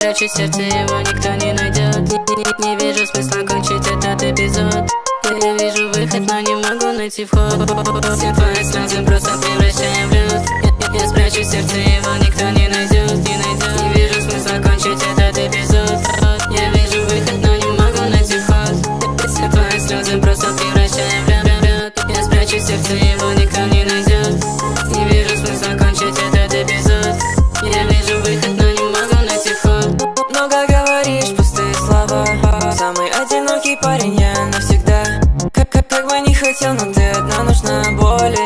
Прячу сердце, его никто не найдет. Не вижу смысла кончить этот эпизод. Я вижу выход, но не могу найти вход. Все твои слезы просто